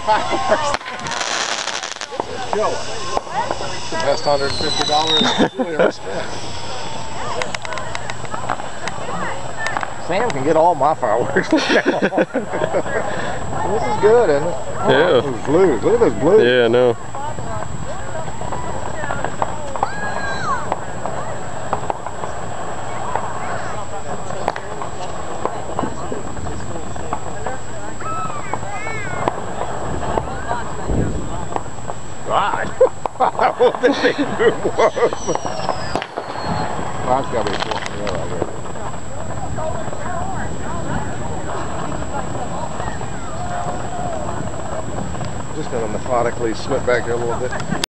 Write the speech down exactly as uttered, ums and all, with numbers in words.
fireworks. It's killer. It's the best one hundred fifty dollars we ever spent. Sam can get all my fireworks from now on. This is good, isn't it? Oh, Yeah. Those blues. Look at those blues. Yeah, I know. God. What the big boom was. Well, that's got to be four from there already. Just going to methodically slip back here a little bit.